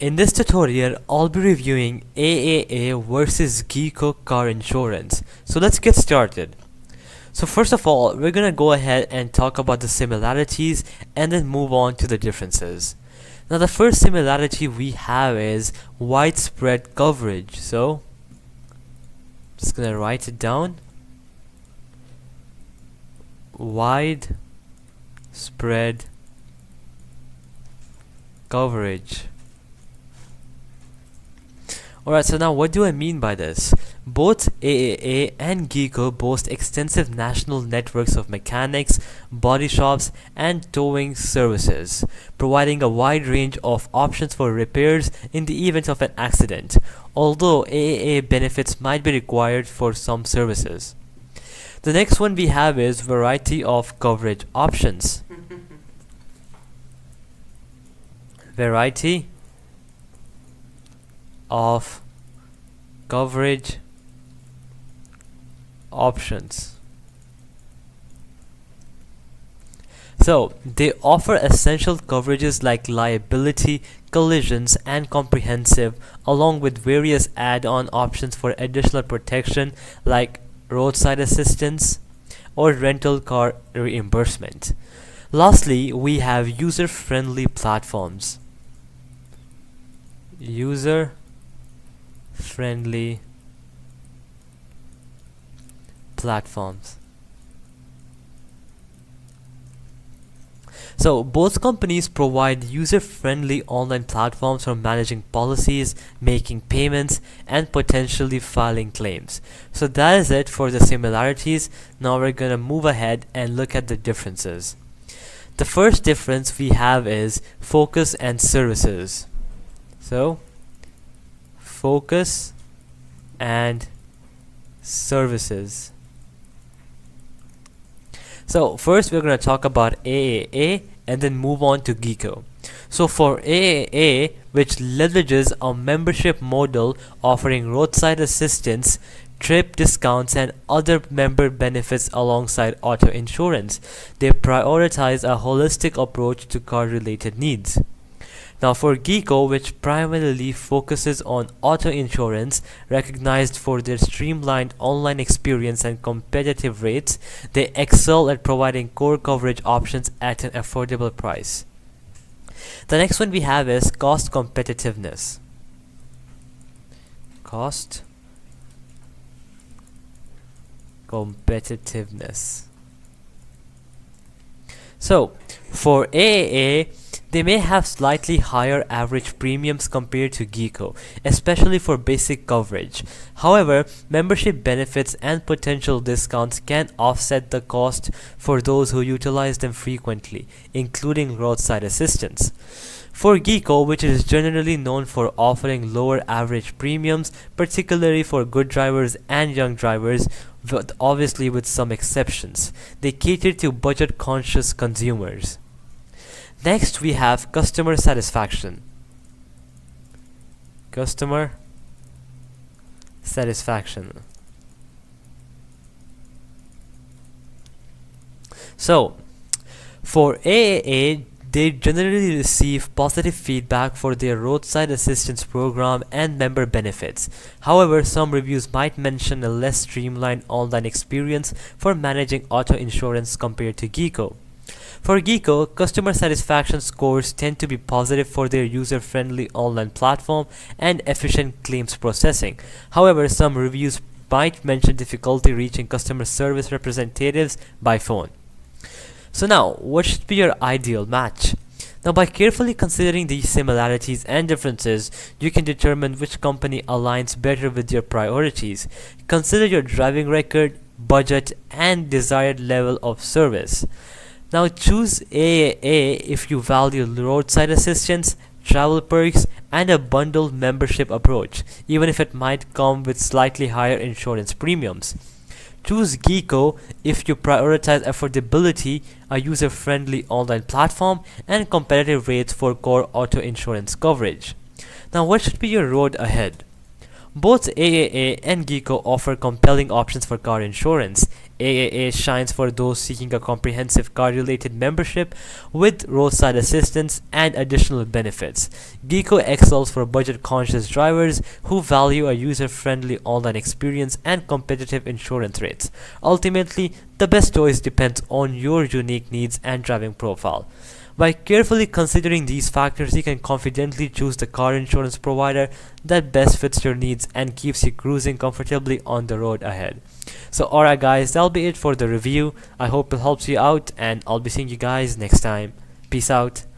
In this tutorial, I'll be reviewing AAA versus Geico car insurance. So let's get started. So first of all, we're gonna go ahead and talk about the similarities and then move on to the differences. Now the first similarity we have is widespread coverage. So just gonna write it down. Widespread coverage. Alright, so now what do I mean by this? Both AAA and Geico boast extensive national networks of mechanics, body shops, and towing services, providing a wide range of options for repairs in the event of an accident, although AAA benefits might be required for some services. The next one we have is variety of coverage options. Variety of coverage options. So they offer essential coverages like liability, collisions, and comprehensive, along with various add-on options for additional protection like roadside assistance or rental car reimbursement. Lastly, we have user-friendly platforms. User-friendly platforms. So both companies provide user-friendly online platforms for managing policies, making payments, and potentially filing claims. So that is it for the similarities. Now we're gonna move ahead and look at the differences. The first difference we have is focus and services. So focus and services. So first we're going to talk about AAA and then move on to Geico. So for AAA, which leverages a membership model offering roadside assistance, trip discounts, and other member benefits alongside auto insurance, they prioritize a holistic approach to car related needs. Now for Geico, which primarily focuses on auto insurance, recognized for their streamlined online experience and competitive rates, they excel at providing core coverage options at an affordable price. The next one we have is cost competitiveness. Cost competitiveness. So for AAA, they may have slightly higher average premiums compared to Geico, especially for basic coverage. However, membership benefits and potential discounts can offset the cost for those who utilize them frequently, including roadside assistance. For Geico, which is generally known for offering lower average premiums, particularly for good drivers and young drivers, but obviously with some exceptions, they cater to budget-conscious consumers. Next, we have customer satisfaction. Customer satisfaction. So, for AAA, they generally receive positive feedback for their roadside assistance program and member benefits. However, some reviews might mention a less streamlined online experience for managing auto insurance compared to Geico. For Geico, customer satisfaction scores tend to be positive for their user-friendly online platform and efficient claims processing. However, some reviews might mention difficulty reaching customer service representatives by phone. So now, what should be your ideal match? Now, by carefully considering these similarities and differences, you can determine which company aligns better with your priorities. Consider your driving record, budget, and desired level of service. Now choose AAA if you value roadside assistance, travel perks, and a bundled membership approach, even if it might come with slightly higher insurance premiums. Choose Geico if you prioritize affordability, a user-friendly online platform, and competitive rates for core auto insurance coverage. Now what should be your road ahead? Both AAA and Geico offer compelling options for car insurance. AAA shines for those seeking a comprehensive car-related membership with roadside assistance and additional benefits. Geico excels for budget-conscious drivers who value a user-friendly online experience and competitive insurance rates. Ultimately, the best choice depends on your unique needs and driving profile. By carefully considering these factors, you can confidently choose the car insurance provider that best fits your needs and keeps you cruising comfortably on the road ahead. So alright guys, that'll be it for the review. I hope it helps you out, and I'll be seeing you guys next time. Peace out.